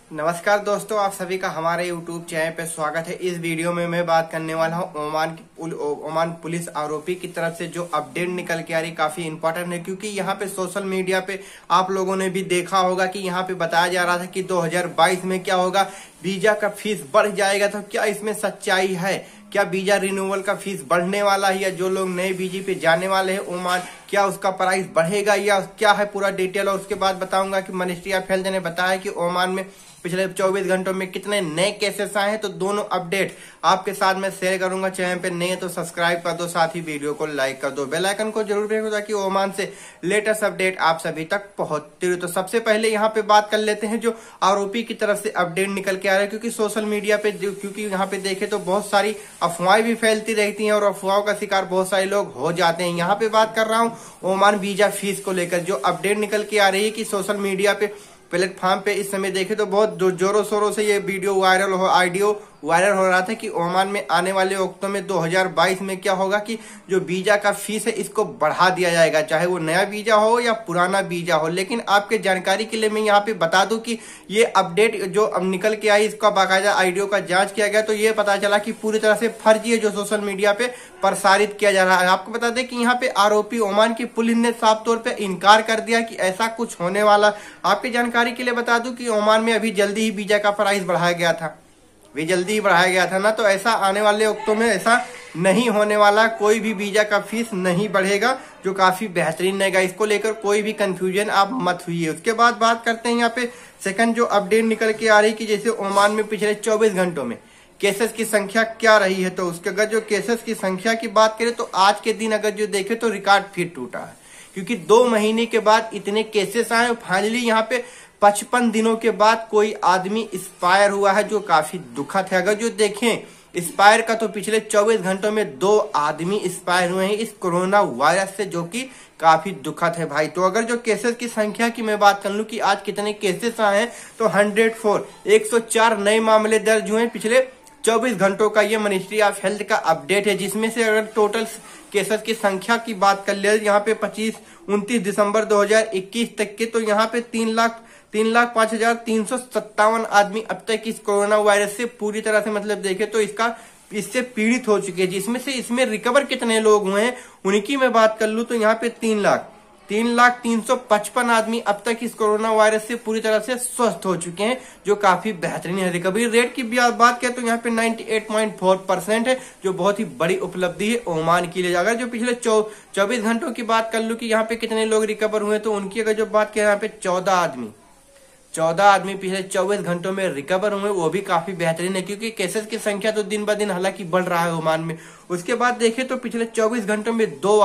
नमस्कार दोस्तों, आप सभी का हमारे YouTube चैनल पे स्वागत है। इस वीडियो में मैं बात करने वाला हूँ ओमान पुलिस आरोपी की तरफ से जो अपडेट निकल के आ रही काफी इंपॉर्टेंट है, क्योंकि यहाँ पे सोशल मीडिया पे आप लोगों ने भी देखा होगा कि यहाँ पे बताया जा रहा था कि 2022 में क्या होगा, वीजा का फीस बढ़ जाएगा। तो क्या इसमें सच्चाई है? क्या वीजा रिन्यूअल का फीस बढ़ने वाला है, या जो लोग नए वीजे पे जाने वाले हैं ओमान, क्या उसका प्राइस बढ़ेगा या क्या है पूरा डिटेल। और उसके बाद बताऊंगा कि मिनिस्ट्री ऑफ हेल्थ ने बताया कि ओमान में पिछले 24 घंटों में कितने नए केसेस आए हैं। तो दोनों अपडेट आपके साथ मैं शेयर करूंगा। चैनल पे नए तो सब्सक्राइब कर दो, साथ ही वीडियो को लाइक कर दो, बेल आइकन को जरूर प्रेस करो ताकि ओमान से लेटेस्ट अपडेट आप सभी तक पहुंचती रहे। तो सबसे पहले यहाँ पे बात कर लेते हैं जो आरोपी की तरफ से अपडेट निकल के आ रहा है, क्योंकि सोशल मीडिया पे क्योंकि यहाँ पे देखे तो बहुत सारी अफवाहें भी फैलती रहती हैं और अफवाहों का शिकार बहुत सारे लोग हो जाते हैं। यहाँ पे बात कर रहा हूँ ओमान वीजा फीस को लेकर जो अपडेट निकल के आ रही है कि सोशल मीडिया पे प्लेटफॉर्म पे इस समय देखे तो बहुत जोरों शोरों से ये वीडियो ऑडियो वायरल हो रहा था कि ओमान में आने वाले वक्तों में 2022 में क्या होगा कि जो वीजा का फीस है इसको बढ़ा दिया जाएगा, चाहे वो नया वीजा हो या पुराना वीजा हो। लेकिन आपके जानकारी के लिए मैं यहाँ पे बता दूं कि ये अपडेट जो अब निकल के आई, इसका बाकायदा ऑडियो का जांच किया गया तो ये पता चला कि पूरी तरह से फर्जी है जो सोशल मीडिया पे प्रसारित किया जा रहा है। आपको बता दें कि यहाँ पे आरोपी ओमान की पुलिस ने साफ तौर पर इनकार कर दिया कि ऐसा कुछ होने वाला। आपकी जानकारी के लिए बता दूं कि ओमान में अभी जल्दी ही वीजा का प्राइस बढ़ाया गया था, ना। तो ऐसा आने वाले वक्तों में ऐसा नहीं होने वाला, कोई भी वीजा का फीस नहीं बढ़ेगा, जो काफी बेहतरीन रहेगा। इसको लेकर कोई भी कंफ्यूजन आप मत हुई। उसके बाद बात करते हैं यहाँ पे सेकंड जो अपडेट निकल के आ रही कि जैसे ओमान में पिछले 24 घंटों में केसेस की संख्या क्या रही है। तो उसके अगर जो केसेस की संख्या की बात करें तो आज के दिन अगर जो देखे तो रिकॉर्ड फिर टूटा है, क्योंकि 2 महीने के बाद इतने केसेस आए। फाइनली यहाँ पे 55 दिनों के बाद कोई आदमी एक्सपायर हुआ है, जो काफी दुखद है। अगर जो देखें एक्सपायर का तो पिछले 24 घंटों में 2 आदमी एक्सपायर हुए हैं इस कोरोना वायरस से, जो कि काफी दुखद है भाई। तो अगर जो केसेस की संख्या की मैं बात कर लूं कि आज कितने केसेस आए हैं तो 104 नए मामले दर्ज हुए पिछले 24 घंटों का ये मिनिस्ट्री ऑफ हेल्थ का अपडेट है। जिसमें से अगर टोटल केसेस की संख्या की बात कर ले यहाँ पे 29 दिसंबर 2021 तक के, तो यहाँ पे 3,05,357 आदमी अब तक इस कोरोना वायरस से पूरी तरह से मतलब देखे तो इससे पीड़ित हो चुके हैं। जिसमें से इसमें रिकवर कितने लोग हुए हैं उनकी मैं बात कर लूं तो यहाँ पे 3,03,55 आदमी अब तक इस कोरोना वायरस से पूरी तरह से स्वस्थ हो चुके हैं, जो काफी बेहतरीन है। रिकवरी रेट की बात करें तो यहाँ पे 98.4% है, जो बहुत ही बड़ी उपलब्धि है ओमान के लिए। अगर जो पिछले 24 घंटों की बात कर लूं कि यहाँ पे कितने लोग रिकवर हुए तो उनकी अगर जो बात करें यहाँ पे 14 आदमी पिछले 24 घंटों में रिकवर हुए, वो भी काफी बेहतरीन है, क्योंकि केसेस की संख्या तो दिन ब दिन हालांकि बढ़ रहा है ओमान में। उसके बाद देखें तो पिछले 24 घंटों में 2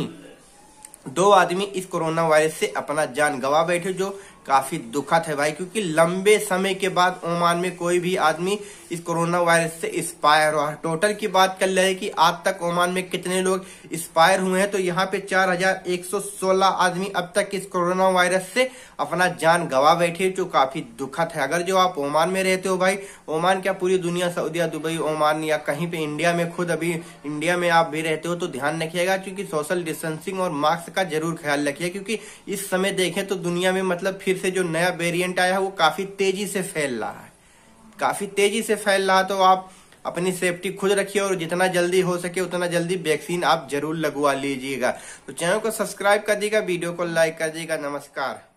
आदमी इस कोरोना वायरस से अपना जान गंवा बैठे, जो काफी दुखद है भाई, क्योंकि लंबे समय के बाद ओमान में कोई भी आदमी इस कोरोना वायरस से एक्सपायर हुआ। टोटल की बात कर ले कि आज तक ओमान में कितने लोग एक्सपायर हुए हैं तो यहाँ पे 4,116 आदमी अब तक इस कोरोना वायरस से अपना जान गंवा बैठे, जो काफी दुखद है। अगर जो आप ओमान में रहते हो भाई, ओमान क्या पूरी दुनिया, सऊदीया, दुबई, ओमान या कहीं पे इंडिया में, खुद अभी इंडिया में आप भी रहते हो तो ध्यान रखिएगा, क्योंकि सोशल डिस्टेंसिंग और मास्क का जरूर ख्याल रखिए। क्योंकि इस समय देखें तो दुनिया में मतलब फिर से जो नया वेरिएंट आया है वो काफी तेजी से फैल रहा है, तो आप अपनी सेफ्टी खुद रखिए और जितना जल्दी हो सके उतना जल्दी वैक्सीन आप जरूर लगवा लीजिएगा। तो चैनल को सब्सक्राइब कर दीजिएगा, वीडियो को लाइक कर दीजिएगा। नमस्कार।